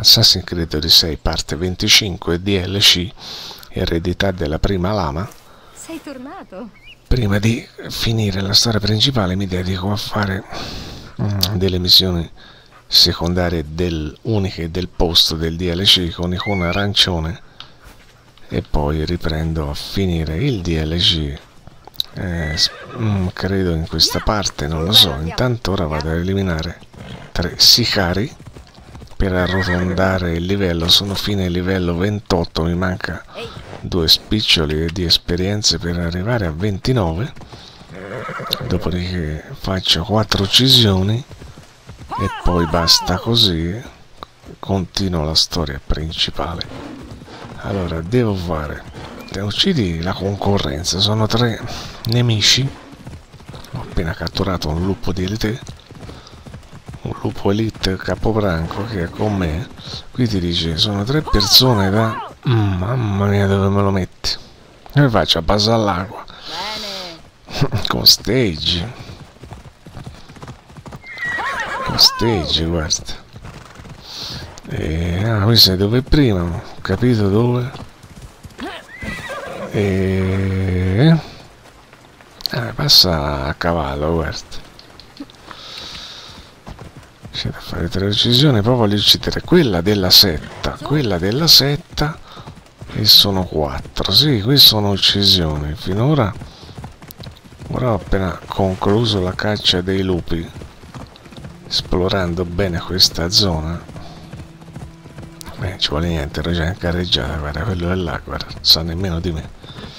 Assassin's Creed Odyssey parte 25 DLC, eredità della prima lama. Sei tornato? Prima di finire la storia principale mi dedico a fare delle missioni secondarie uniche del posto del DLC con icona arancione e poi riprendo a finire il DLC. Credo in questa parte, non lo so. Intanto ora vado ad eliminare 3 sicari per arrotondare il livello. Sono fine livello 28, mi manca 2 spiccioli di esperienze per arrivare a 29, dopodiché faccio 4 uccisioni e poi basta, così continuo la storia principale. Allora devo uccidi la concorrenza, sono 3 nemici. Ho appena catturato un lupo di elite, un lupo elite capobranco che è con me. Qui ti dice sono 3 persone da... mamma mia, dove me lo metti? Come faccio a passare all'acqua? Con stage, guarda. Questo è dove prima, ho capito dove. Passa a cavallo, guarda. C'è da fare 3 uccisioni, poi voglio uccidere quella della setta, e sono 4. Sì, qui sono uccisioni. Finora ora ho appena concluso la caccia dei lupi, esplorando bene questa zona. Ci vuole niente, ero già in carreggiata, guarda, quello è là, guarda, non sa nemmeno di me.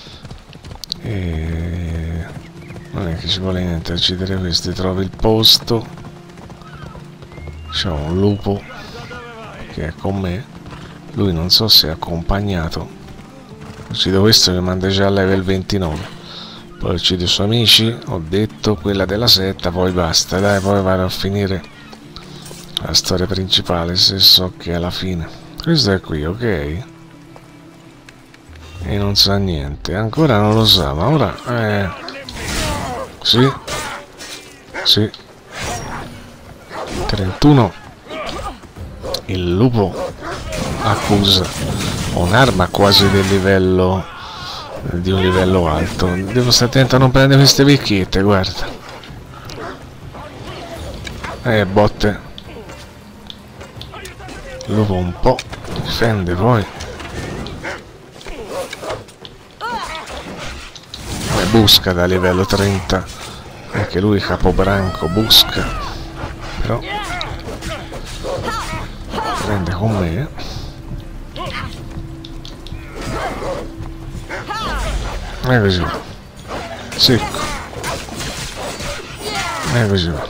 Non è che ci vuole niente a uccidere questi, trovi il posto. C'è un lupo che è con me, lui non so se è accompagnato. Uccido questo che manda già a level 29, poi uccido i suoi amici, ho detto, quella della setta, poi basta, dai, poi vado a finire la storia principale, se so che è la fine. Questo è qui, ok? E non sa niente, ancora non lo sa, ma ora... Sì. 31. Il lupo accusa un'arma quasi del livello... di un livello alto. Devo stare attento a non prendere queste vecchiette, guarda. Botte. Il lupo un po' difende, poi busca da livello 30, anche lui capobranco busca, però prende con me. E così va, secco, e così va,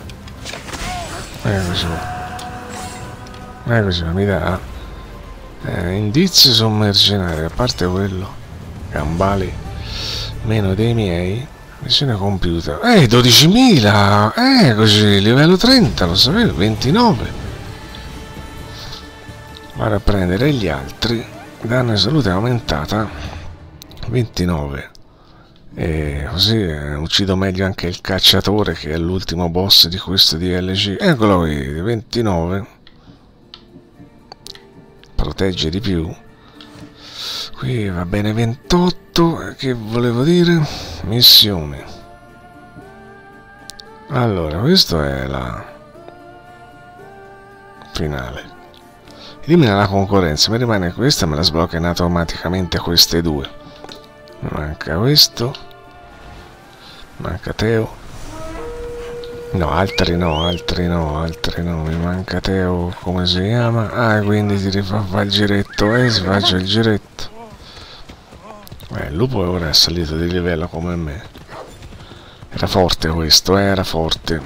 mi dà indizi su mercenari, a parte quello, gambali meno dei miei. Missione compiuta, 12.000, così, livello 30, lo sapevo, 29. Vado a prendere gli altri, danno e salute aumentata, 29. E così uccido meglio anche il cacciatore, che è l'ultimo boss di questo DLC. Eccolo qui, 29. Protegge di più. Qui va bene 28. Che volevo dire? Missione. Allora, questa è la finale. Elimina la concorrenza, mi rimane questa, me la sblocca automaticamente queste 2. Manca questo. Manca Teo. No, altri no, mi manca Teo, come si chiama? Quindi ti rifà fare il giretto, faccio il giretto. Il lupo ora è salito di livello come me. Era forte questo, era forte.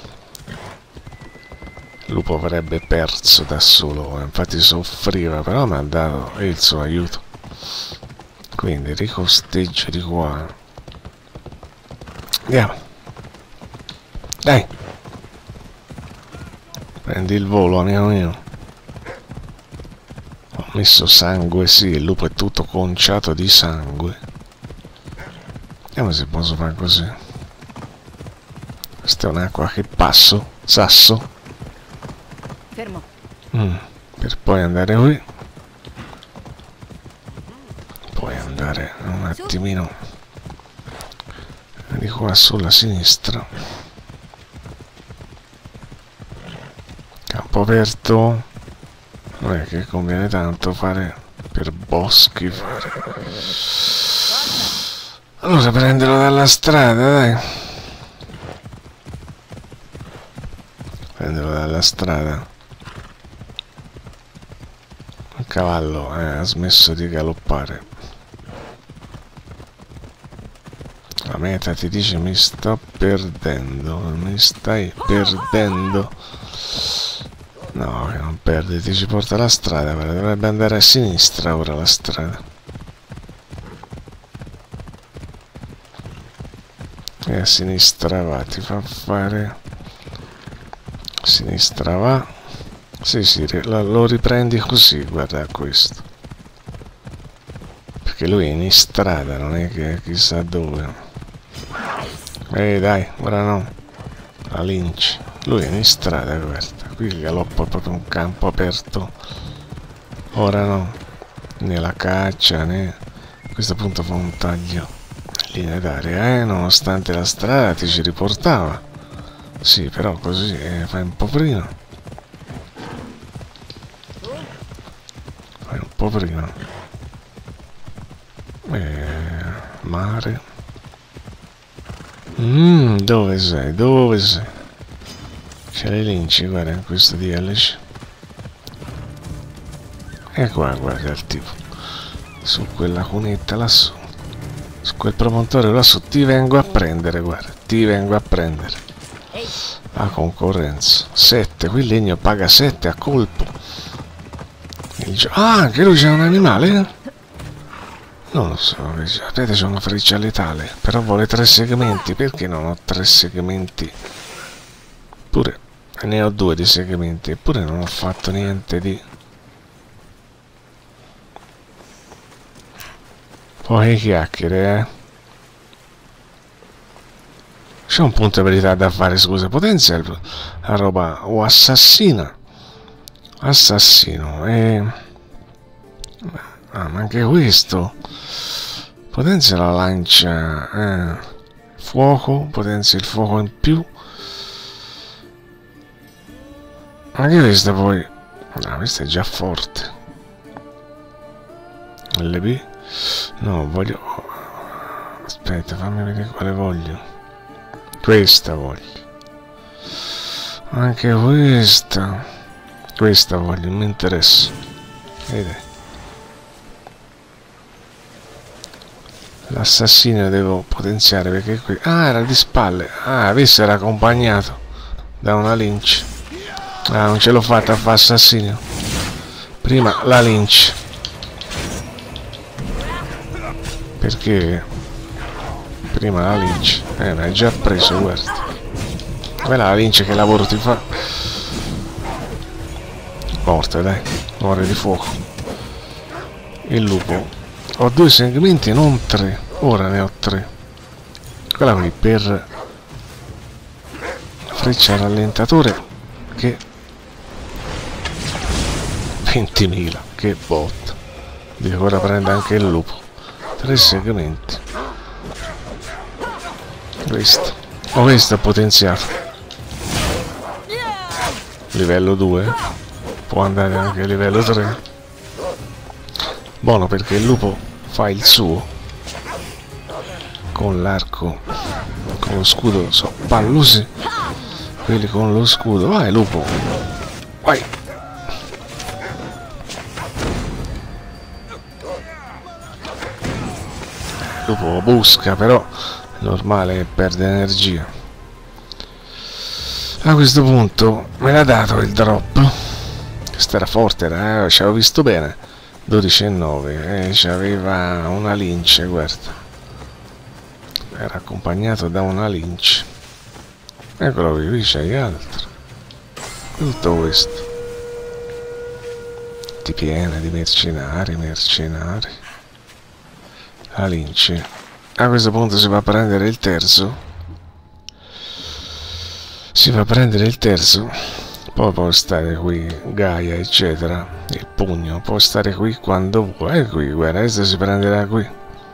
Il lupo avrebbe perso da solo, infatti soffriva, però mi ha dato il suo aiuto. Quindi ricosteggio di qua. Andiamo. Dai, prendi il volo, amico mio. Ho messo sangue, sì, il lupo è tutto conciato di sangue. Vediamo se posso fare così. Questa è un'acqua che passo, sasso. Fermo. per poi andare qui, poi andare un attimino di qua sulla sinistra. Campo aperto, non è che conviene tanto fare per boschi allora prenderlo dalla strada, dai, prenderlo dalla strada. Il cavallo ha smesso di galoppare. La meta ti dice mi sto perdendo, mi stai perdendo. No, che non perdi, ti ci porta la strada, però dovrebbe andare a sinistra ora la strada. E a sinistra va, ti fa fare... A sinistra va. Sì, sì, lo riprendi così, guarda questo. Perché lui è in strada, non è che chissà dove. Dai, ora no. La Lynch. Lui è in strada, guarda. Qui galoppa proprio un campo aperto. Ora no. Né la caccia, né... A questo punto fa un taglio in linea d'aria, nonostante la strada ti ci riportava. Sì, però così fai un po' prima. Fai un po' prima. Mare. Dove sei? Dove sei? C'è le linci, guarda, in questo DLC. E qua, guarda il tipo. Su quella cunetta lassù. Su quel promontorio lassù. Ti vengo a prendere, guarda. Ti vengo a prendere. La concorrenza. 7. Qui il legno paga 7 a colpo. Ah, anche lui c'è un animale? Non lo so. Aspetta, c'è una freccia letale. Però vuole 3 segmenti. Perché non ho 3 segmenti? Pure... Ne ho 2 di segmenti, eppure non ho fatto niente di... Poi chiacchiere, C'è un punto di verità da fare, scusa, potenzia la roba, o assassina. Assassino, Ah, ma anche questo. Potenzia la lancia, fuoco, potenzia il fuoco in più. Anche questa poi... No, questa è già forte. LB? No, voglio... Aspetta, fammi vedere quale voglio. Questa voglio. Anche questa. Questa voglio, mi interessa. Vedete? L'assassino devo potenziare perché qui... Ah, era di spalle. Ah, questo era accompagnato da una Lynch. Ah, non ce l'ho fatta a fare assassino. Prima la Lynch. Perché? Prima la Lynch. Ma hai già preso, guarda. Quella la Lynch che lavoro ti fa. Morte, dai. Muore di fuoco. Il lupo. Ho 2 segmenti e non 3. Ora ne ho 3. Quella qui per... Freccia rallentatore che... 20.000, che botta. Dico, ora prende anche il lupo. 3 segmenti. Questo. Oh, questo è potenziato. Livello 2. Può andare anche a livello 3. Buono perché il lupo fa il suo. Con l'arco. Con lo scudo. So pallosi. Quelli con lo scudo. Vai, lupo. Vai. Il lupo busca, però è normale, perde energia. A questo punto me l'ha dato il drop. Questo era forte, era, ci avevo visto bene. 12,9. C'aveva una Lynch, guarda. Era accompagnato da una Lynch. Eccolo qui c'hai altro. Tutto questo. Ti piena di mercenari. La Lynch. A questo punto si va a prendere il terzo. Poi può stare qui Gaia, eccetera. Il pugno può stare qui quando vuoi. Qui, guarda, adesso si prenderà qui.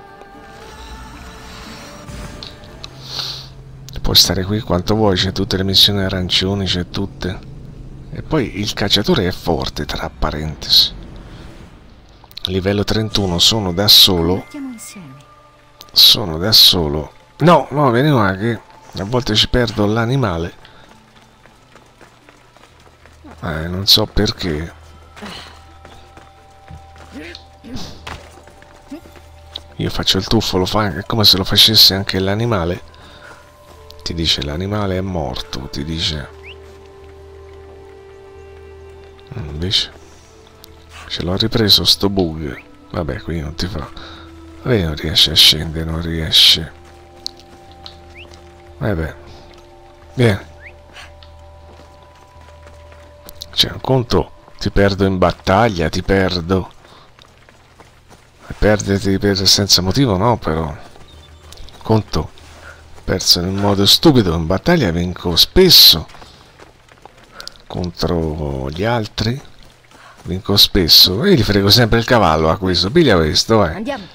Può stare qui quanto vuoi, c'è tutte le missioni arancioni, c'è tutte. E poi il cacciatore è forte, tra parentesi. Livello 31, sono da solo. Sono da solo. No, no, vieni qua che a volte ci perdo l'animale. Non so perché. Io faccio il tuffo, lo fa, è come se lo facesse anche l'animale. Ti dice l'animale è morto, ti dice. Invece ce l'ho ripreso sto bug. Vabbè, qui non ti fa. Vabbè, non riesce a scendere, non riesce. Vabbè. Vieni. Cioè, un conto ti perdo in battaglia, ti perdo. E perderti per senza motivo no, però. Conto perso in modo stupido, in battaglia vinco spesso. Contro gli altri vinco spesso. E gli frego sempre il cavallo a questo. Piglia questo, Andiamo.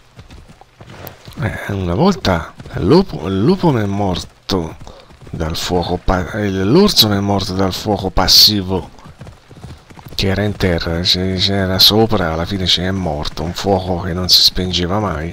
Una volta il lupo mi è morto dal fuoco, l'orso mi è morto dal fuoco passivo che era in terra, c'era sopra, alla fine ce n'è morto, un fuoco che non si spengeva mai.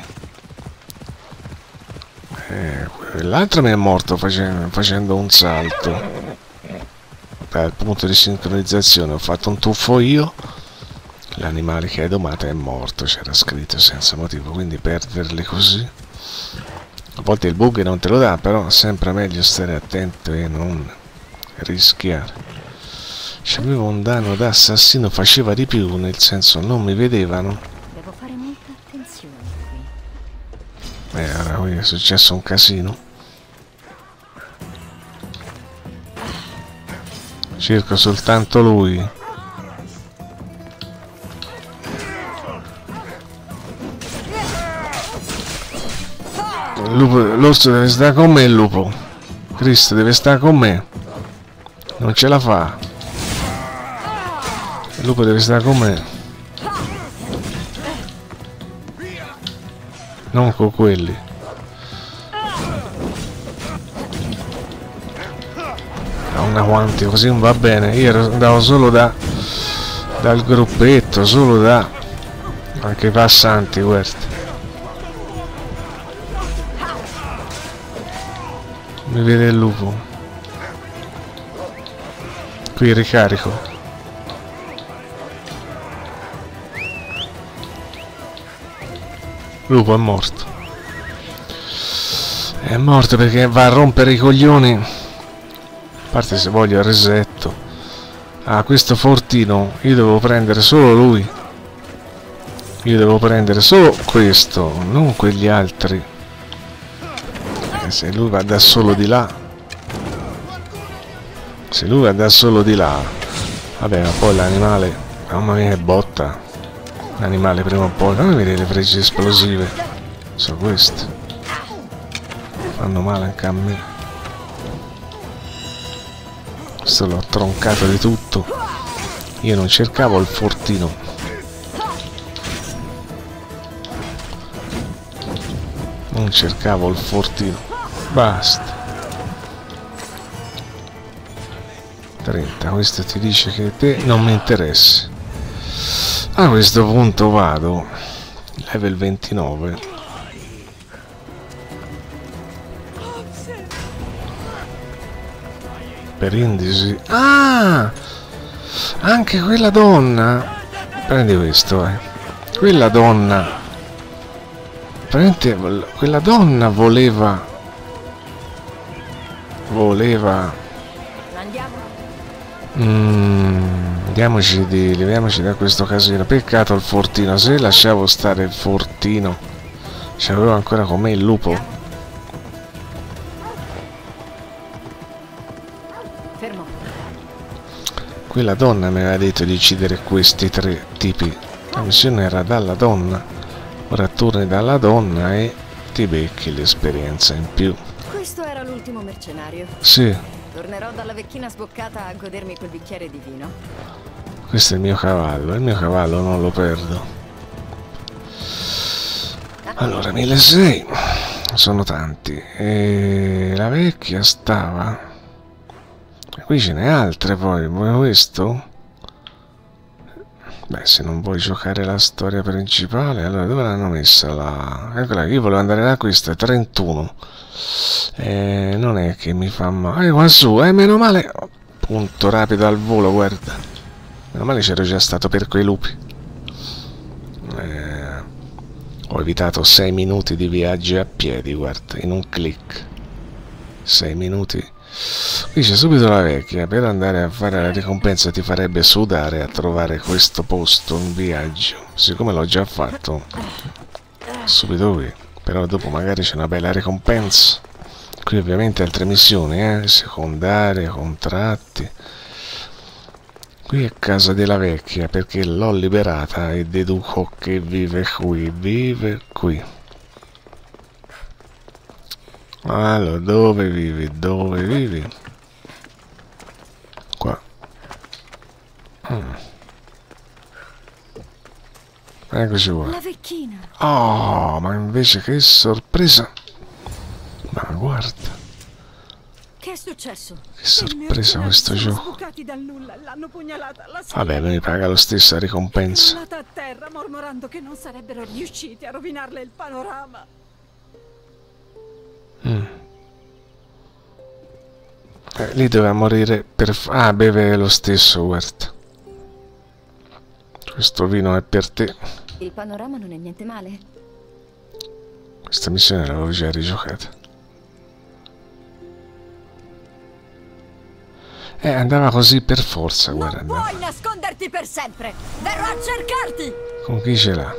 L'altro mi è morto facendo un salto dal punto di sincronizzazione, ho fatto un tuffo io, l'animale che hai domato è morto, c'era scritto senza motivo, quindi perderle così. A volte il bug non te lo dà, però è sempre meglio stare attento e non rischiare. C'avevo un danno da assassino, faceva di più, nel senso non mi vedevano. Devo fare molta attenzione qui. Ora qui è successo un casino. Cerco soltanto lui. L'orso deve stare con me, il lupo. Cristo deve stare con me. Non ce la fa. Il lupo deve stare con me. Non con quelli. Una quanti, così non va bene. Io andavo solo dal gruppetto, solo da anche i passanti, guarda. Mi vede il lupo. Qui ricarico. Il lupo è morto. È morto perché va a rompere i coglioni. A parte se voglio il resetto. Ah, questo fortino. Io devo prendere solo lui. Io devo prendere solo questo, non quegli altri. Se lui va da solo di là, se lui va da solo di là, vabbè, ma poi l'animale, mamma mia che botta, l'animale prima o poi, fammi vedere le frecce esplosive, sono queste, fanno male anche a me, questo l'ho troncato di tutto, io non cercavo il fortino. Non cercavo il fortino. Basta. 30. Questo ti dice che te non mi interessa. A questo punto vado. Level 29. Per indici. Ah! Anche quella donna. Prendi questo, Quella donna. Quella donna voleva leviamoci da questo casino. Peccato il fortino, se lasciavo stare il fortino c'avevo ancora con me il lupo. Fermo. Quella donna mi aveva detto di uccidere questi tre tipi, la missione era dalla donna. Ora torni dalla donna e ti becchi l'esperienza in più. Questo era l'ultimo mercenario. Sì, Tornerò dalla vecchina sboccata a godermi quel bicchiere di vino. Questo è il mio cavallo non lo perdo. Allora, 1600 sono tanti. E la vecchia stava. E qui ce n'è altre poi. Vuoi questo? Beh, se non vuoi giocare la storia principale, allora dove l'hanno messa la... Eccola, io volevo andare da questa, è 31. Non è che mi fa male. Qua su, meno male. Punto rapido al volo, guarda. Meno male c'ero già stato per quei lupi. Ho evitato 6 minuti di viaggio a piedi, guarda, in un click. 6 minuti. Qui c'è subito la vecchia. Per andare a fare la ricompensa ti farebbe sudare a trovare questo posto in viaggio. Siccome l'ho già fatto, subito qui. Però dopo magari c'è una bella ricompensa. Qui ovviamente altre missioni, secondarie, contratti. Qui è casa della vecchia perché l'ho liberata e deduco che vive qui. Allora, dove vivi? Qua. Eccoci qua. La vecchina. Oh, ma invece che sorpresa. Ma guarda. Che è successo? Che sorpresa questo gioco. Dal nulla, l'hanno pugnalata, Vabbè, mi paga lo stessa ricompensa. a terra mormorando che non sarebbero riusciti a rovinarle il panorama. Lì doveva morire per... Ah, beve lo stesso, guarda. Questo vino è per te. Il panorama non è niente male. Questa missione l'avevo già rigiocata. Andava così per forza, guarda. Non puoi nasconderti per sempre! Verrò a cercarti! Con chi ce l'ha?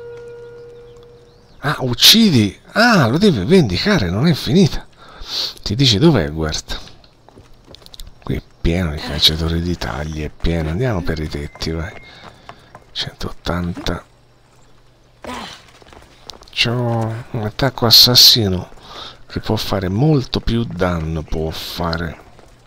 Ah, uccidi! Ah, lo deve vendicare, non è finita. Ti dice dov'è, guarda. Qui è pieno di cacciatori di tagli, è pieno. Andiamo per i tetti, vai. 180. C'ho un attacco assassino che può fare molto più danno, può fare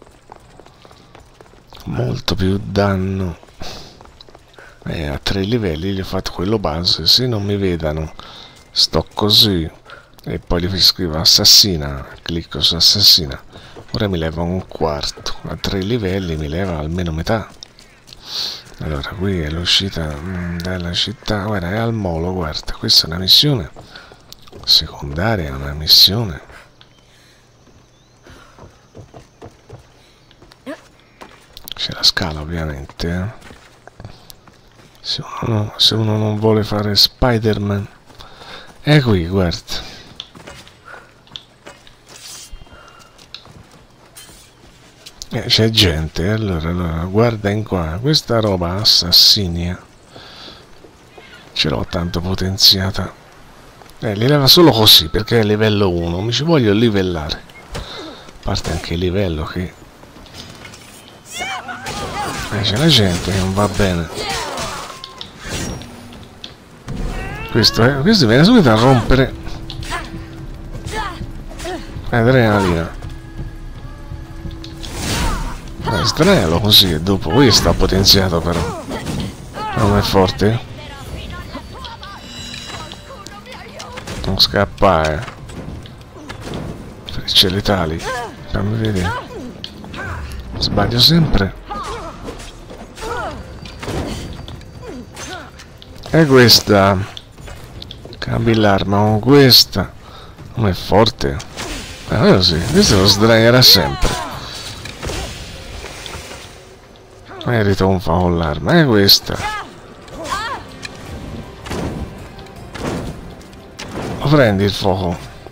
molto più danno. A 3 livelli gli ho fatto quello base. Se non mi vedano sto così e poi gli scrivo assassina, clicco su assassina, ora mi leva un quarto. A 3 livelli mi leva almeno metà. Allora, qui è l'uscita della città. Guarda, è al molo, guarda. Questa è una missione secondaria, una missione. C'è la scala, ovviamente. Se uno non vuole fare Spider-Man. È qui, guarda. C'è gente, allora, guarda in qua. Questa roba assassinia ce l'ho tanto potenziata. Li leva solo così, perché è livello 1. Mi ci voglio livellare. A parte anche il livello che... c'è la gente che non va bene. Questo viene subito a rompere. Adrenalina. Strano così e dopo. Qui sta potenziato però. Non è forte? Non scappare. Frecce letali. Fammi vedere. Sbaglio sempre. E questa. Cambi l'arma con questa. Non è forte. Così. Questo lo sdraierà sempre. E ritonfa con l'arma. E questa. Lo prendi il fuoco.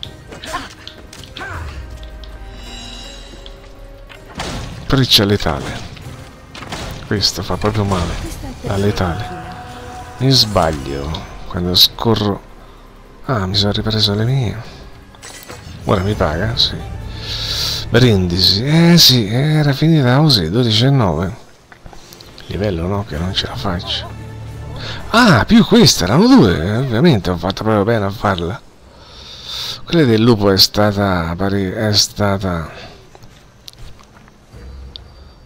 Freccia letale. Questo fa proprio male. La letale. Mi sbaglio quando scorro. Ah, mi sono ripreso le mie. Ora mi paga? Sì. Brindisi. Sì, era finita così. 12,9. Livello no, che non ce la faccio. Ah, più questa, erano 2. Ovviamente ho fatto proprio bene a farla. Quella del lupo è stata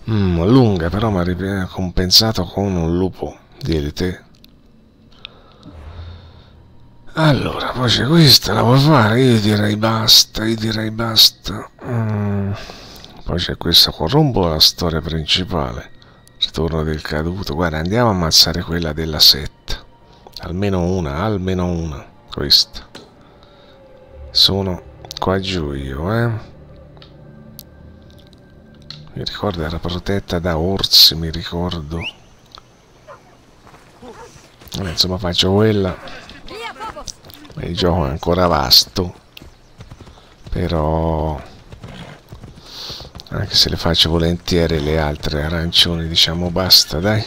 Lunga, però mi ha compensato con un lupo di elite. Allora, poi c'è questa, la vuoi fare? Io direi basta, Poi c'è questa, corrompo la storia principale. Ritorno del caduto. Guarda, andiamo a ammazzare quella della setta. Almeno una. Questa. Sono qua giù io, Mi ricordo era protetta da orsi, mi ricordo. Insomma, faccio quella. Il gioco è ancora vasto, però anche se le faccio volentieri le altre arancioni, diciamo basta, dai.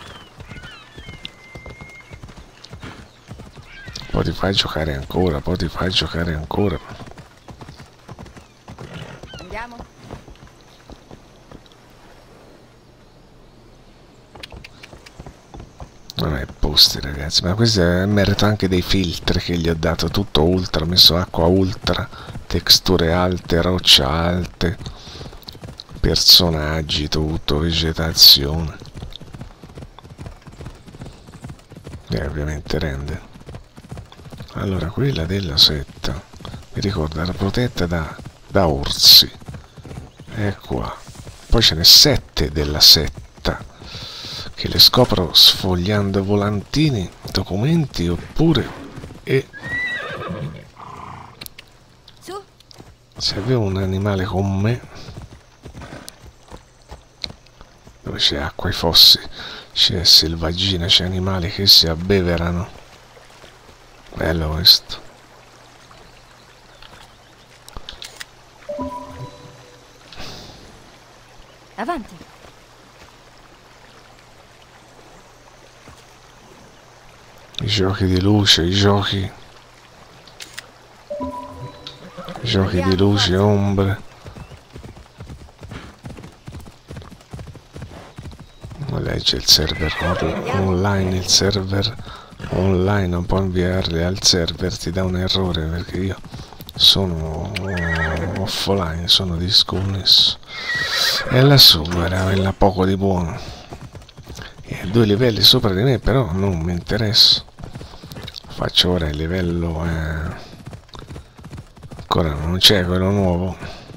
Poi ti fai giocare ancora, Andiamo. Non è posti, ragazzi, ma questo è merito anche dei filtri che gli ho dato, tutto ultra, ho messo acqua ultra, texture alte, roccia alte, personaggi, tutto, vegetazione. E ovviamente rende. Allora, quella della setta, mi ricordo, era protetta da orsi. E qua. Poi ce n'è 7 della setta, che le scopro sfogliando volantini, documenti oppure Su. se avevo un animale con me, dove c'è acqua e fossi, c'è selvaggina, c'è animali che si abbeverano. Bello questo. Avanti. I giochi di luce, i giochi di luce, ombre. Ma legge il server online, non può inviarli al server, ti dà un errore perché io sono offline, sono disconnesso. E lassù era quella poco di buono. E 2 livelli sopra di me, però non mi interessa. Faccio ora il livello ancora non c'è quello nuovo,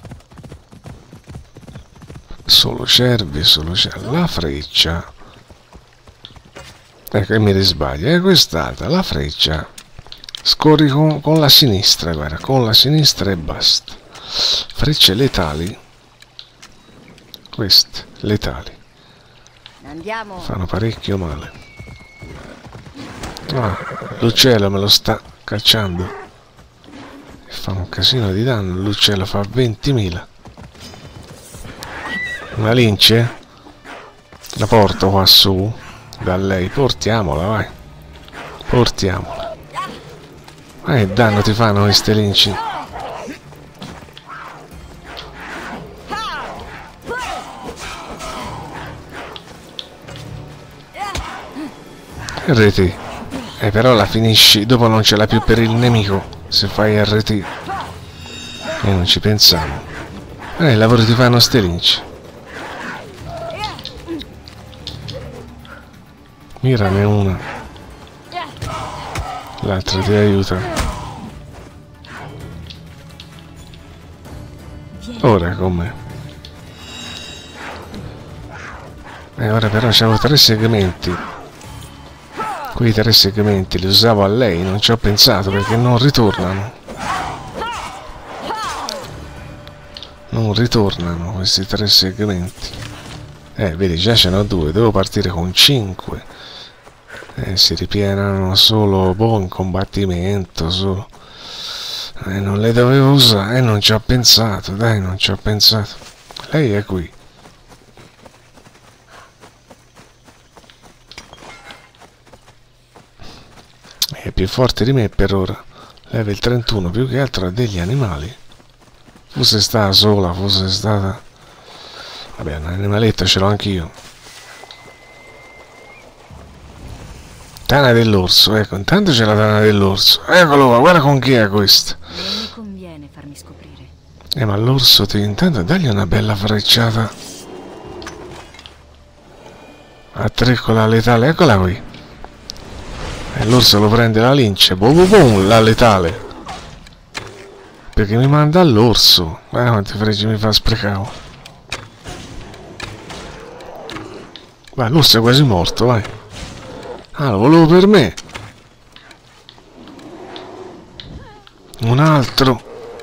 solo cervi, la freccia, ecco che mi risbaglio, è quest'altra, la freccia scorri con la sinistra, guarda, con la sinistra e basta. Frecce letali, queste letali Andiamo. fanno parecchio male. L'uccello me lo sta cacciando e fa un casino di danno. L'uccello fa 20.000. Una lince la porto qua su da lei, portiamola, vai, portiamola. Ma che danno ti fanno queste linci? RT. Però la finisci, dopo non ce l'ha più per il nemico se fai RT. E non ci pensiamo. I lavori ti fanno ste linci. Mirane una. L'altra ti aiuta. Ora com'è? Ora però c'avevo 3 segmenti. Quei 3 segmenti li usavo a lei, non ci ho pensato perché non ritornano. Non ritornano questi 3 segmenti. Vedi, già ce n'ho 2, devo partire con 5. Si ripienano solo in combattimento, solo. Non le dovevo usare, non ci ho pensato, dai, non ci ho pensato. Lei è qui. È più forte di me per ora. Level 31, più che altro ha degli animali. Fosse stata sola, fosse stata... Vabbè, un animaletto ce l'ho anch'io. Tana dell'orso, ecco, intanto c'è la tana dell'orso. Eccolo qua, guarda con chi è questo. Non mi conviene farmi scoprire. Ma l'orso ti... intanto dagli una bella frecciata. A 3 con la letale, eccola qui. E l'orso lo prende la lince. Boom, boom, boom, la letale. Perché mi manda all'orso. Quanti fregi mi fa sprecare. Vai, l'orso è quasi morto, vai. Ah, lo volevo per me. Un altro.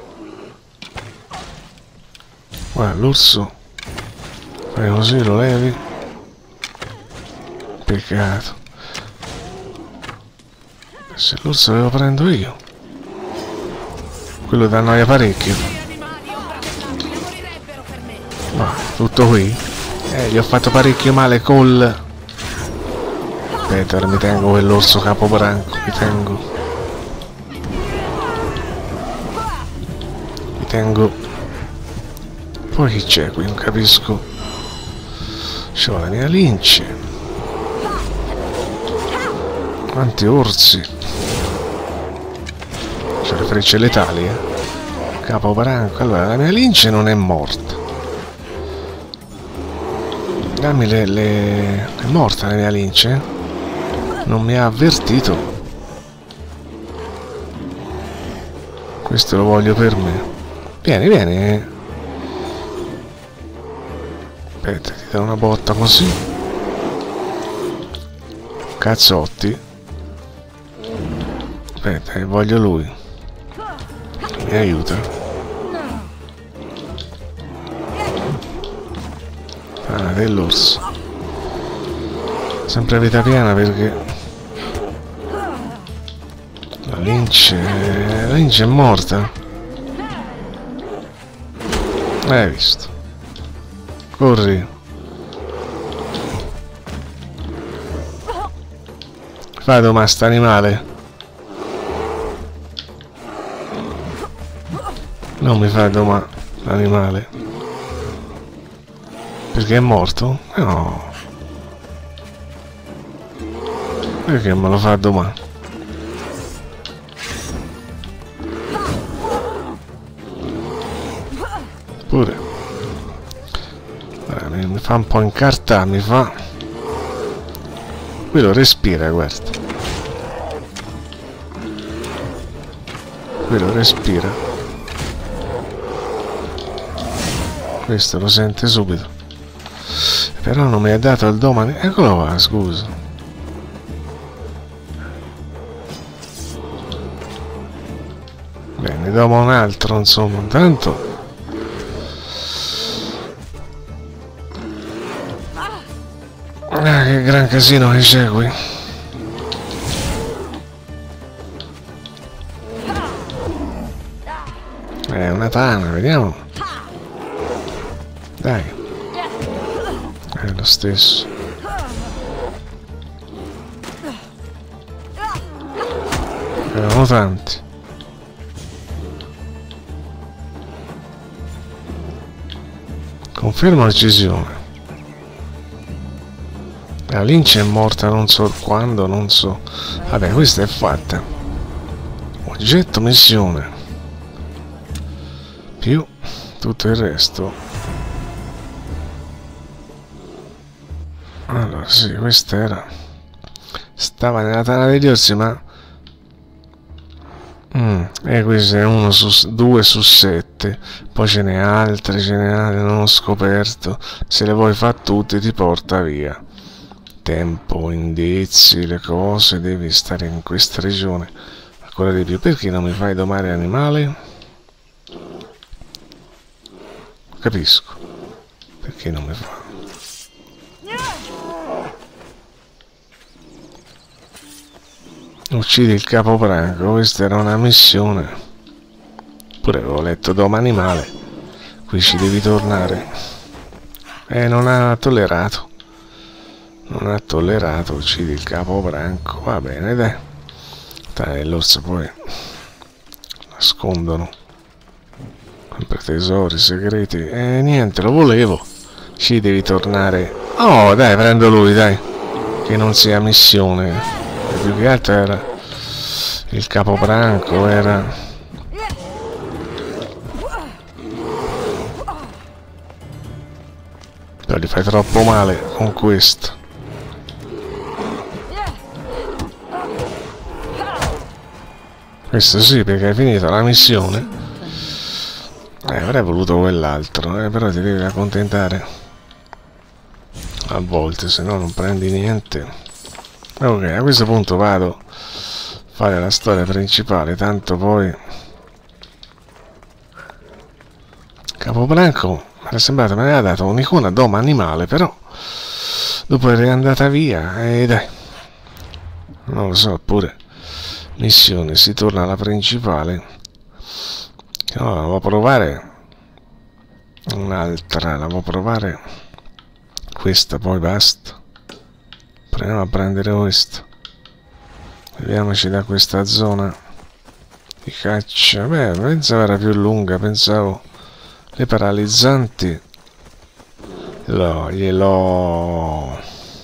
Guarda, l'orso. Fai così, lo levi. Peccato. Se l'orso lo prendo io. Quello da noia parecchio. Ma tutto qui. Gli ho fatto parecchio male col... Aspetta, ora mi tengo quell'orso capobranco. Mi tengo. Poi chi c'è qui? Non capisco. C'ho la mia lince. Quanti orsi. C'ho le frecce letali, Capobranco. Allora, la mia lince non è morta. Dammi le... È morta la mia lince? Non mi ha avvertito. Questo lo voglio per me. Vieni, vieni. Aspetta, ti do una botta così. Cazzotti. Aspetta, voglio lui. Mi aiuta. Ah, dell'orso. Sempre a vita piena perché la lince è morta. Hai visto? Corri. Fai domani sta animale. Non mi fai domani l'animale. Perché è morto? No. Perché me lo fa domani? Pure. Mi fa un po' incartare, mi fa. Quello respira, guarda. Quello respira. Questo lo sente subito. Però non mi ha dato il domani. Eccolo qua, scusa. Bene, dopo un altro, insomma, intanto. Ah, che gran casino che c'è qui. È una tana, vediamo. Dai. È lo stesso. Erano tanti. Conferma l'uccisione. La lince è morta non so quando, non so. Vabbè, questa è fatta. Oggetto missione. Più tutto il resto. Allora, sì, questa era. Stava nella tana degli orsi, ma... E questo è 2 su 7. Poi ce n'è altre, non ho scoperto. Se le vuoi fare tutte ti porta via. Tempo, indizi, le cose, devi stare in questa regione ancora di più. Perché non mi fai domare animale? Capisco. Perché non mi fa? Uccidi il capobranco, questa era una missione. Pure avevo letto domani animale. Qui ci devi tornare. Non ha tollerato. Non ha tollerato, uccidi il capobranco. Va bene, dai. Dai, l'orso poi nascondono sempre tesori segreti. Niente, lo volevo. Ci devi tornare. Oh, dai, prendo lui, dai. Che non sia missione. E più che altro era il capobranco, era... Però gli fai troppo male con questo. Questo sì, perché hai finito la missione. Avrei voluto quell'altro, però ti devi accontentare a volte, se no non prendi niente. Ok, a questo punto vado a fare la storia principale, tanto poi Capobranco mi era sembrato, me ne aveva dato un'icona d'uomo animale, però dopo è andata via e dai, non lo so, pure missione, si torna alla principale. No, la devo provare un'altra, la devo provare questa, poi basta. Proviamo a prendere questo, vediamoci da questa zona di caccia. Beh, pensavo era più lunga, pensavo le paralizzanti gliel'ho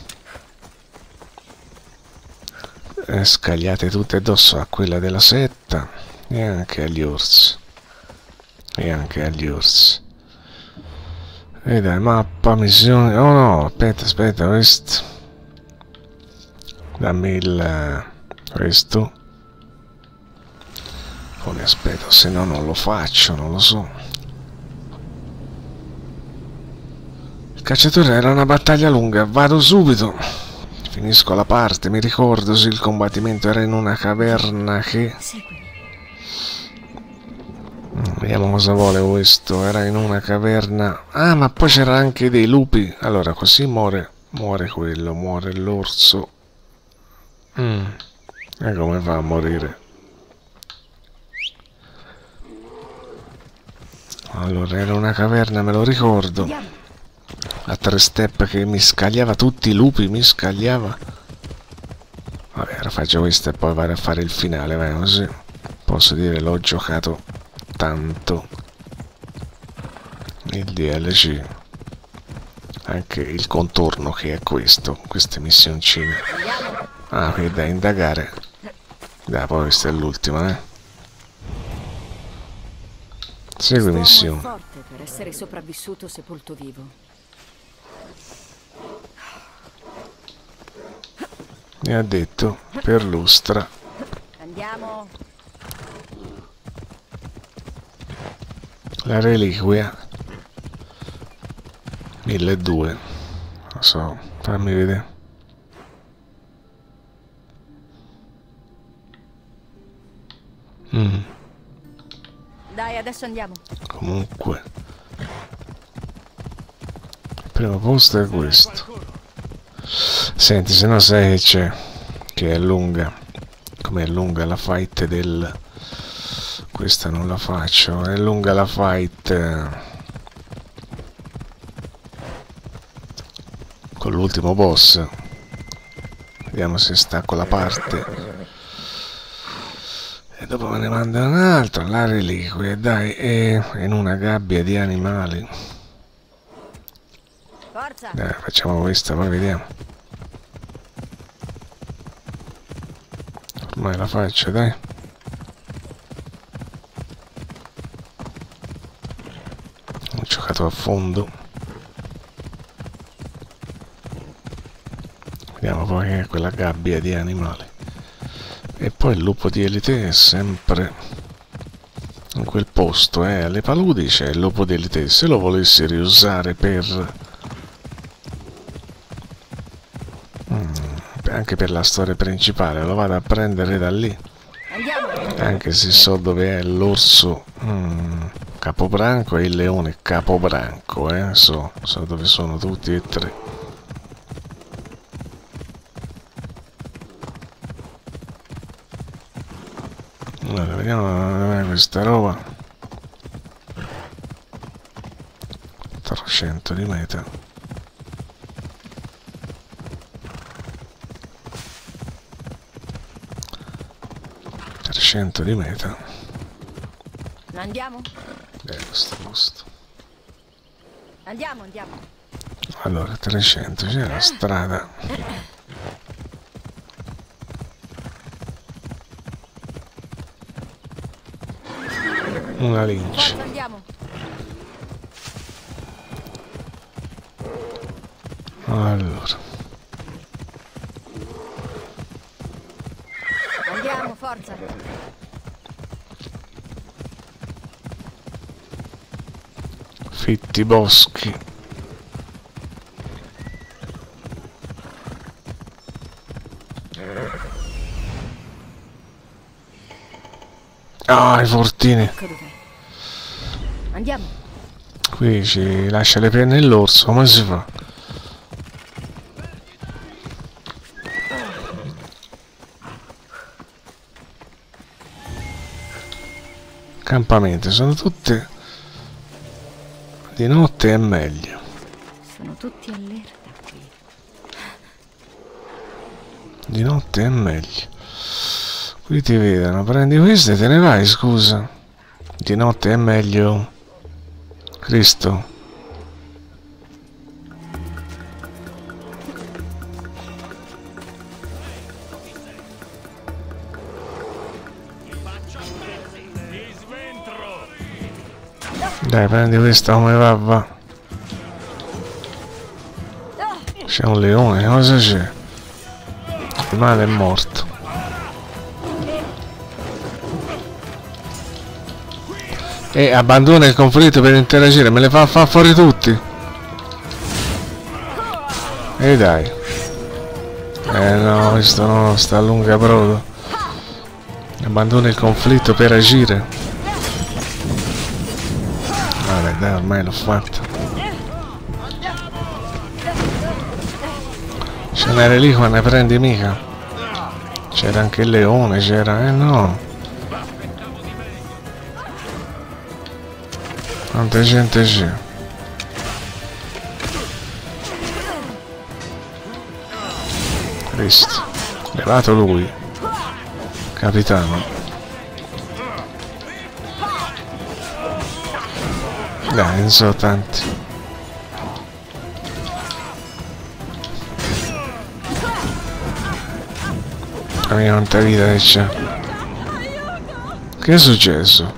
scagliate tutte addosso a quella della setta e anche agli orsi. E dai, mappa, missioni. Oh no, aspetta, questo. Dammi il questo. Poi aspetta, se no non lo faccio, non lo so. Il cacciatore era una battaglia lunga, vado subito. Finisco la parte, mi ricordo se il combattimento era in una caverna che... Vediamo cosa vuole questo. Era in una caverna. Ah, ma poi c'era anche dei lupi. Allora, così muore quello, muore l'orso. E come fa a morire? Allora, era una caverna, me lo ricordo. A 3 step che mi scagliava tutti i lupi, mi scagliava. Vabbè, ora faccio questo e poi vado a fare il finale, vai, così posso dire l'ho giocato tanto il DLC, anche il contorno che è questo, queste missioncine. Ah, qui da indagare. Dai, poi questa è l'ultima, segui missione. Forte per essere sopravvissuto sepolto vivo. Mi ha detto perlustra. Andiamo. La reliquia 1200. Lo so, fammi vedere. Dai, adesso andiamo. Comunque il primo posto è questo. Senti, se no sai che c'è, che è lunga, come è lunga la fight del... Questa non la faccio, è lunga la fight con l'ultimo boss. Vediamo se sta con la parte. E dopo me ne manda un'altra, la reliquia, dai, è in una gabbia di animali. Forza. Dai, facciamo questa, poi vediamo. Ormai la faccio, dai. Ho giocato a fondo. Vediamo poi che è quella gabbia di animali. E poi il lupo di Elite è sempre in quel posto, alle paludi c'è il lupo di Elite. Se lo volessi riusare anche per la storia principale, lo vado a prendere da lì. Anche se so dove è l'orso Capobranco e il leone Capobranco, so dove sono tutti e tre. Allora, vediamo dov'è questa roba. 300 di meta. Di meta. Andiamo? Questo posto. Andiamo. Allora, 300, c'è la strada. Una lince. Forza, andiamo. Allora. Andiamo, forza. fitti boschi. Ah, i fortini. Ecco dov'è. Andiamo. Qui ci lascia le penne l'orso, come si fa? Campamenti, sono tutte di notte è meglio. Sono tutti allerta qui. Di notte è meglio. Qui ti vedono, prendi queste e te ne vai, scusa. Di notte è meglio. Cristo. Dai, prendi questa come va, va. C'è un leone, cosa c'è? Il male è morto. E abbandona il conflitto per interagire, me le fa fuori tutti. E dai. No, questo no, sta a lunga brodo. Abbandona il conflitto per agire. Vabbè, dai, ormai l'ho fatto. Ce n'era lì quando ne prendi mica. C'era anche il leone, c'era, no. Quanta gente c'è? Cristo. Levato lui. Capitano. Dai, non so tanti. La mia quanta vita che c'è. Che è successo?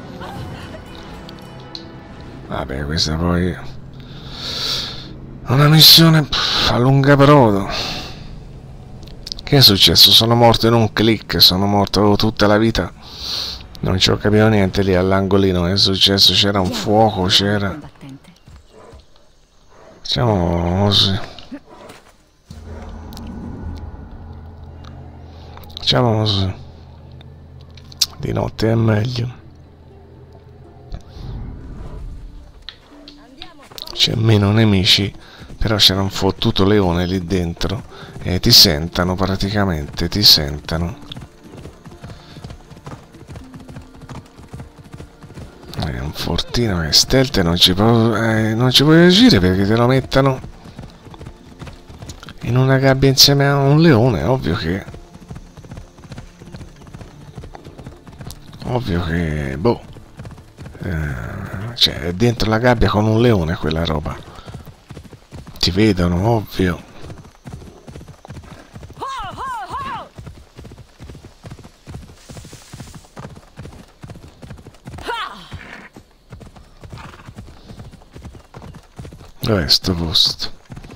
Vabbè, questa poi è una missione a lunga brodo. Che è successo? Sono morto in un click, sono morto tutta la vita. Non ci ho capito niente lì all'angolino. Che è successo? C'era un fuoco, c'era. Facciamo così. Facciamo così. Di notte è meglio. C'è meno nemici, però c'era un fottuto leone lì dentro e ti sentono praticamente, ti sentono. È un fortino che stealth non ci puoi agire perché te lo mettono in una gabbia insieme a un leone, ovvio che boh. Cioè, è dentro la gabbia con un leone quella roba. Ti vedono, ovvio. Dov'è sto posto?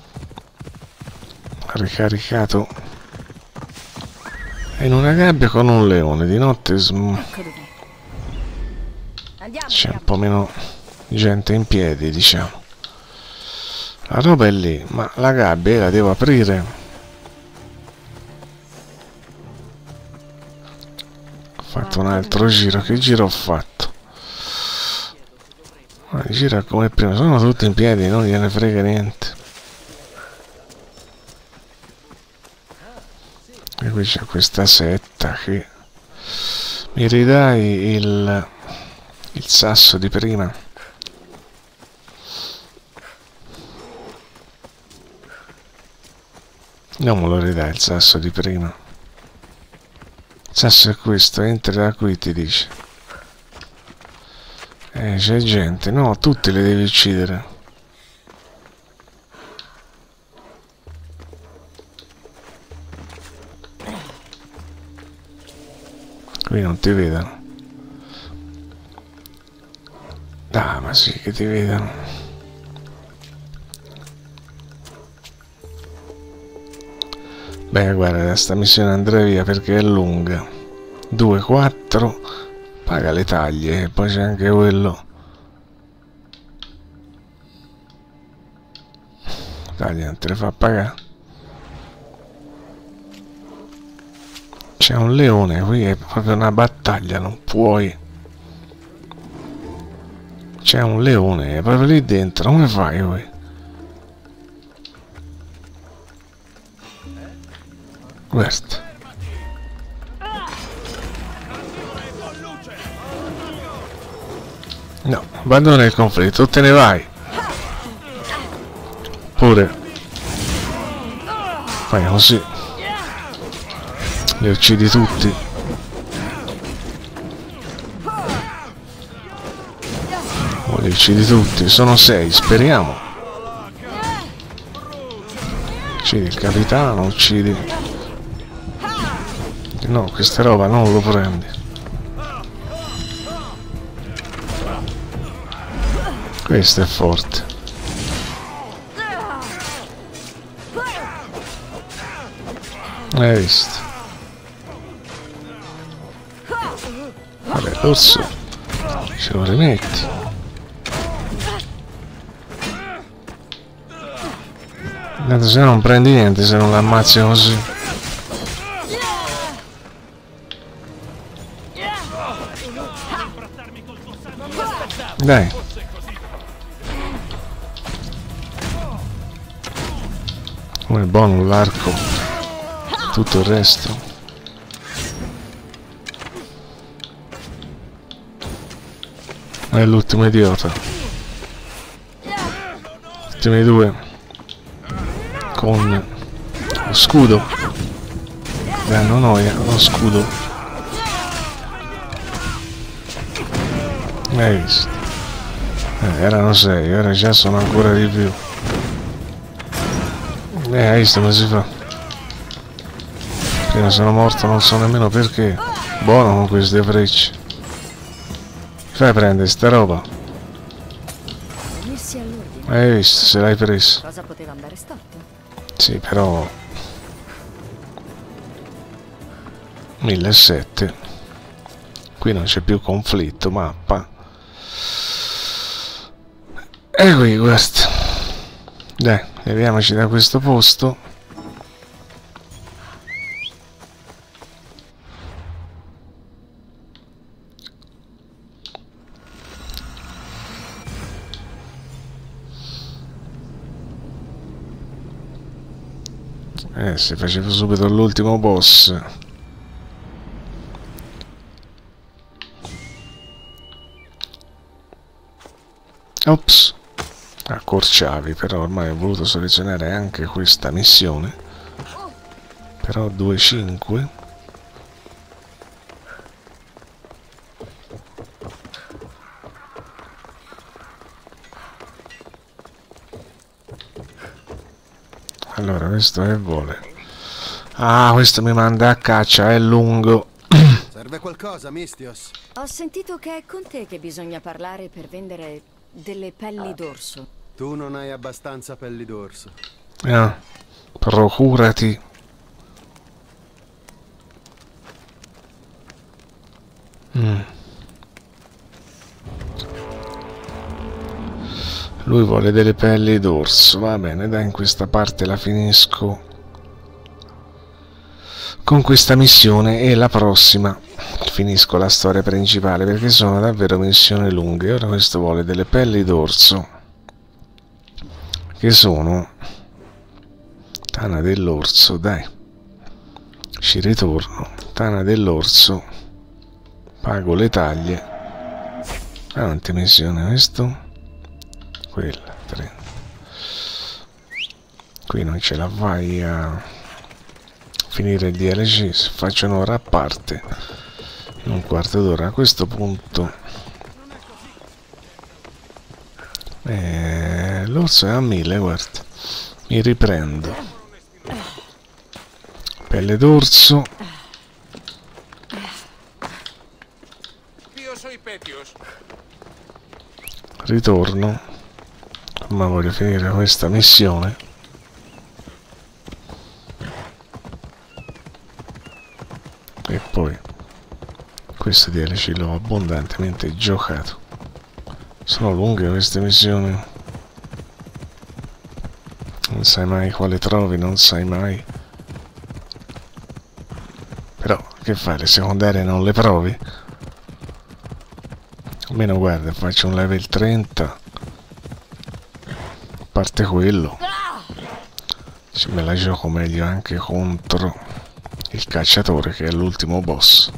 Ricaricato. È in una gabbia con un leone. Di notte c'è un po' meno gente in piedi, diciamo. La roba è lì, ma la gabbia la devo aprire. Ho fatto un altro giro. Che giro ho fatto? Gira come prima. Sono tutti in piedi, non gliene frega niente. E qui c'è questa setta che mi ridai il sasso di prima. Non me lo ridai il sasso di prima. Il sasso è questo, entri da qui, ti dice. C'è gente, no, tutti li devi uccidere. Qui non ti vedono. Ah, ma sì che ti vedono. Beh, guarda, sta missione andrà via perché è lunga. 2, 4, paga le taglie e poi c'è anche quello. Dai, non te le fa pagare. C'è un leone, qui è proprio una battaglia, non puoi. C'è un leone, è proprio lì dentro, come fai voi? Guarda. No, abbandona il conflitto, te ne vai. Pure. Fai così. Li uccidi tutti. Li uccidi tutti, sono 6, speriamo. Uccidi il capitano, uccidi. No, questa roba non lo prendi. Questo è forte. Hai visto? Vabbè, l'orso ce lo rimetti. Tanto se no non prendi niente se non l'ammazzi così. Dai. Come buono l'arco. Tutto il resto. È l'ultimo idiota. Gli ultimi due. Con lo scudo. Danno noia, lo scudo. Hai visto? Erano 6, ora già sono ancora di più. Hai visto come si fa? Prima sono morto, non so nemmeno perché. Buono con queste frecce. Fai prendere sta roba. Hai visto se l'hai preso? Cosa poteva andare storto? Sì, però 1700. Qui non c'è più conflitto, mappa. E qui questo. Dai, leviamoci da questo posto. Si faceva subito l'ultimo boss. Ops. Accorciavi, però ormai ho voluto selezionare anche questa missione. Però 2-5. Allora, questo che vuole? Ah, questo mi manda a caccia, è lungo. Serve qualcosa, Mistios? Ho sentito che è con te che bisogna parlare per vendere delle pelli d'orso. Tu non hai abbastanza pelli d'orso. Procurati. Lui vuole delle pelli d'orso. Va bene, dai, in questa parte la finisco con questa missione e la prossima finisco la storia principale, perché sono davvero missioni lunghe. Ora questo vuole delle pelli d'orso, che sono tana dell'orso. Dai, ci ritorno. Tana dell'orso, pago le taglie. Quante missioni questo? Quella 3. Qui non ce la fai a finire il DLC, se faccio un'ora a parte in un quarto d'ora. A questo punto l'orso è a 1000, guarda, mi riprendo. Pelle d'orso. Ritorno, ma voglio finire questa missione. E poi questo DLC l'ho abbondantemente giocato. Sono lunghe queste missioni. Non sai mai quale trovi, non sai mai. Però, che fai? Le secondarie non le provi? Almeno guarda, faccio un level 30. A parte quello, me la gioco meglio anche contro il cacciatore, che è l'ultimo boss.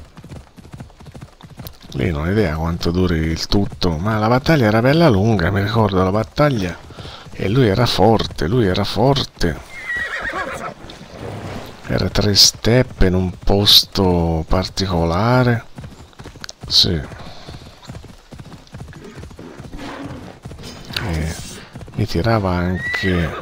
Lì non ho idea quanto duri il tutto, ma la battaglia era bella lunga, mi ricordo la battaglia, e lui era forte, era 3 step in un posto particolare, sì. E mi tirava anche,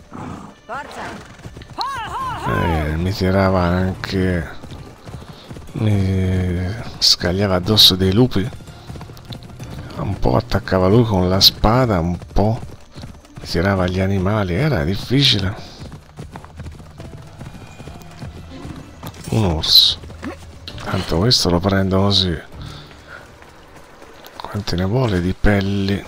mi scagliava addosso dei lupi, un po' attaccava lui con la spada, un po' mi tirava gli animali, era difficile. Un orso, tanto questo lo prendo così. Quanti ne vuole di pelli?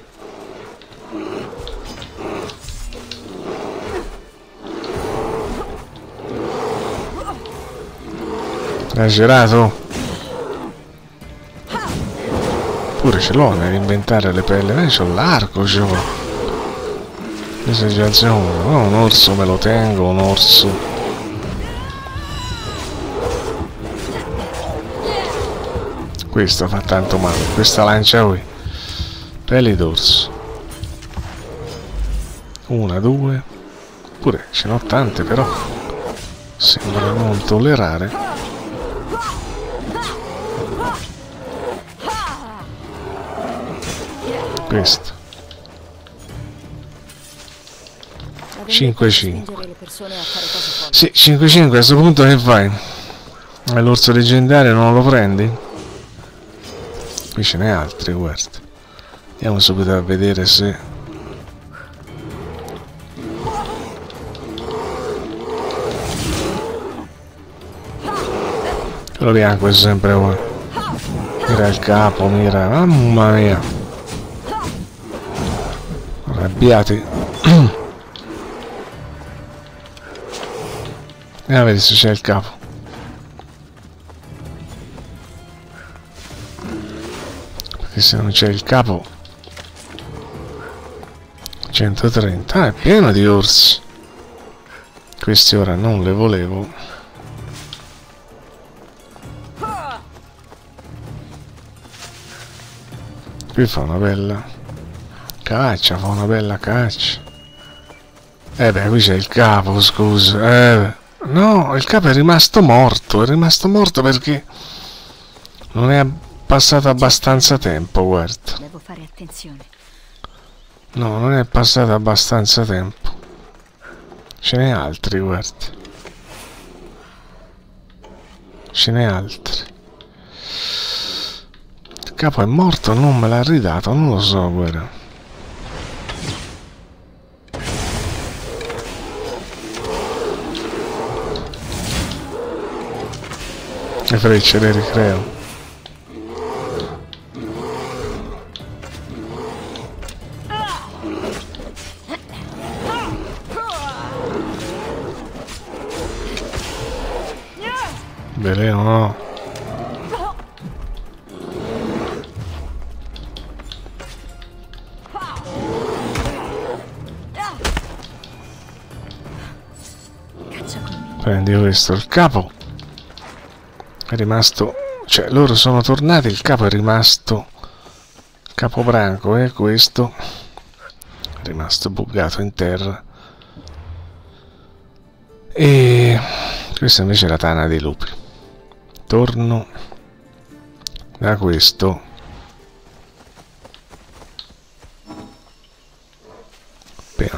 L'hai girato? Pure ce l'ho nell'inventare le pelli, ma io c'ho l'arco, c'ho. Questo è già il secondo. No, un orso me lo tengo, un orso. Questo fa tanto male, questa lancia qui. Pelli d'orso. 1, 2. Pure ce n'ho tante, però sembra non tollerare. Questo 5-5. Sì, 5-5. A questo punto che fai? L'orso leggendario non lo prendi? Qui ce n'è altri, guarda. Andiamo subito a vedere se... Quello bianco è sempre qua. Mira il capo, mira... Mamma mia! Arrabbiati. Andiamo a vedere se c'è il capo. Perché se non c'è il capo 130. Ah, è pieno di orsi. Questi ora non le volevo. Qui fa una bella caccia, fa una bella caccia. Beh, qui c'è il capo, scusa. No, il capo è rimasto morto perché non è passato abbastanza tempo, guarda. Devo fare attenzione. No, non è passato abbastanza tempo. Ce n'è altri, guarda. Ce n'è altri. Il capo è morto, non me l'ha ridato, non lo so, guarda. Le frecce le ricreo. Veleno no. Prendi questo, il capo è rimasto, cioè loro sono tornati, il capo è rimasto, il capo branco è questo, è rimasto buggato in terra, e questa invece è la tana dei lupi. Torno da questo appena.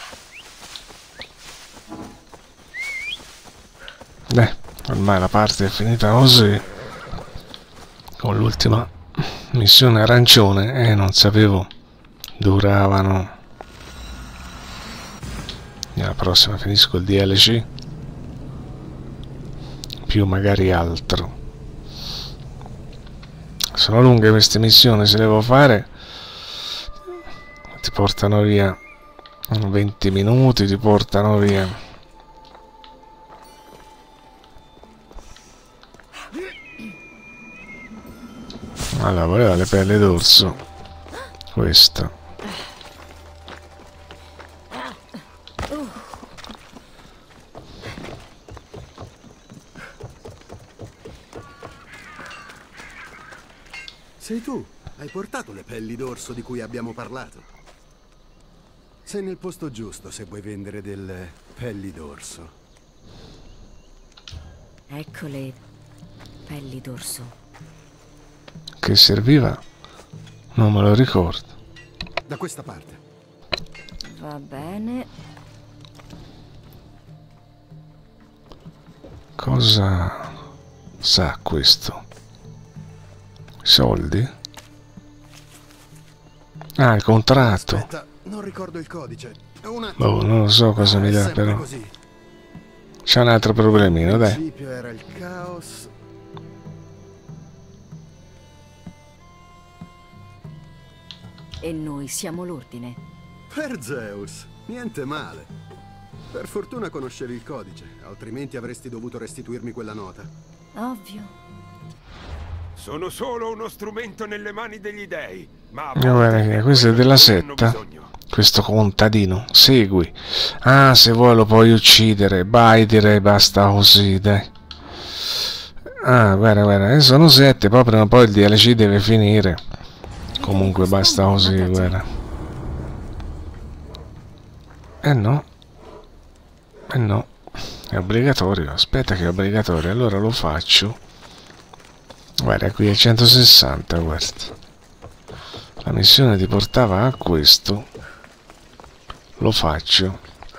Ormai la parte è finita così, con l'ultima missione arancione, e non sapevo duravano. La prossima finisco il DLC, più magari altro. Sono lunghe queste missioni, se le devo fare ti portano via 20 minuti ti portano via. Allora, voleva le pelle d'orso. Questa. Sei tu? Hai portato le pelli d'orso di cui abbiamo parlato? Sei nel posto giusto se vuoi vendere delle pelli d'orso. Ecco le pelli d'orso. Che serviva? Non me lo ricordo. Da questa parte. Va bene. Cosa sa questo? Soldi? Ah, il contratto. Aspetta, non ricordo il codice. Un attimo. Boh, non lo so cosa mi dà, sempre però. così. C'è un altro problemino, Il dai. principio era il caos. E noi siamo l'ordine. Per Zeus, niente male. Per fortuna conoscevi il codice, altrimenti avresti dovuto restituirmi quella nota. Ovvio. Sono solo uno strumento nelle mani degli dei, ma Guarda che questo è della setta. Questo contadino. Segui. Ah, se vuoi lo puoi uccidere. Vai, direi basta così, dai. Ah, guarda, sono 7, poi prima o poi il DLC deve finire. Comunque basta così, guarda. No. No. È obbligatorio. Aspetta che è obbligatorio. Allora lo faccio. Guarda, qui è 160, guarda. La missione ti portava a questo. Lo faccio.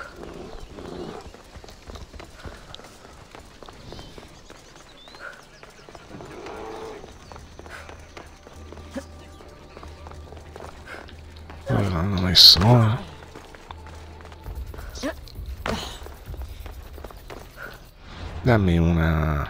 L'hanno messo. Dammi una.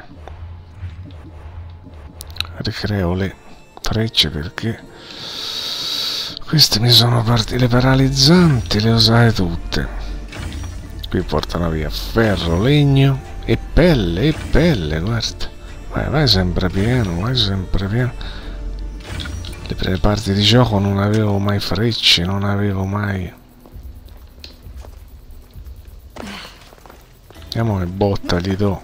Ricreo le frecce perché queste mi sono partite paralizzanti, le usai tutte. Qui portano via ferro, legno e pelle, guarda. Vai sempre pieno, vai sempre pieno. Le prime parti di gioco non avevo mai frecce, non avevo mai. Vediamo che botta gli do.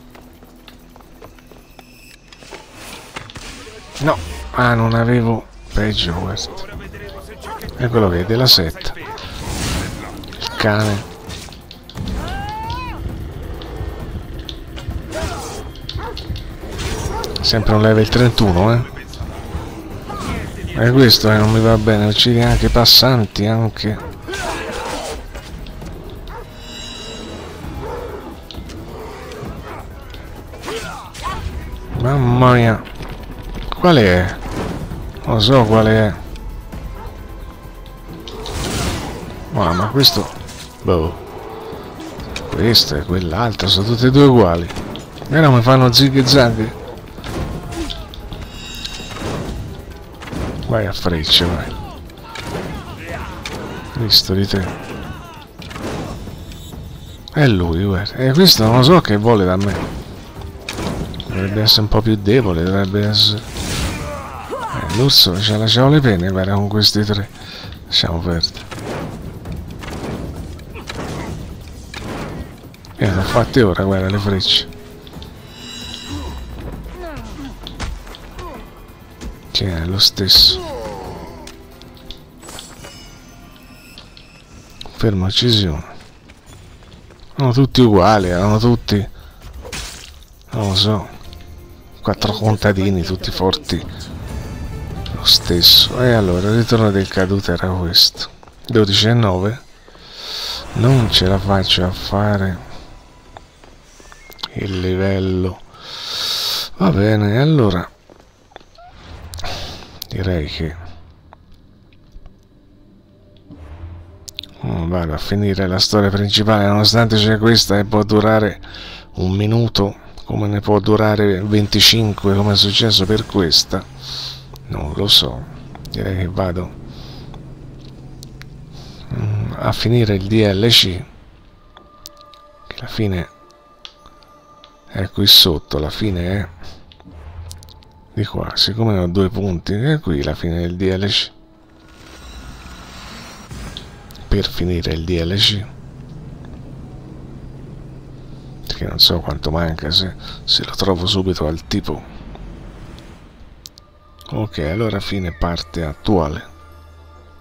No, ah, non avevo. Peggio questo. È quello che è della setta. Il cane. Sempre un level 31, eh. E questo non mi va bene, uccidi anche i passanti, anche. Mamma mia. Qual è? Non lo so quale è. Ma questo. Boh. Questo e quell'altro sono tutti e due uguali. E non mi fanno zig zag. Vai a frecce, vai. Visto di te. È lui, guarda. E questo non lo so che vuole da me. Dovrebbe essere un po' più debole, dovrebbe essere. L'orso ci ha lasciato le penne, guarda, con questi tre. Lasciamo perdere. Sono fatte ora, guarda, le frecce. Che è lo stesso. Ferma uccisione. Sono tutti uguali, erano tutti. Non lo so. 4 contadini, tutti forti. Lo stesso. E allora il ritorno del caduto era questo. 12,9. Non ce la faccio a fare il livello. Va bene, allora direi che vado a finire la storia principale, nonostante c'è questa e può durare un minuto, come ne può durare 25, come è successo per questa. Non lo so, direi che vado a finire il DLC, che la fine è qui sotto, la fine è di qua, siccome ho 2 punti, è qui la fine del DLC. Per finire il DLC, che non so quanto manca, se lo trovo subito al tipo. Ok, allora fine parte attuale.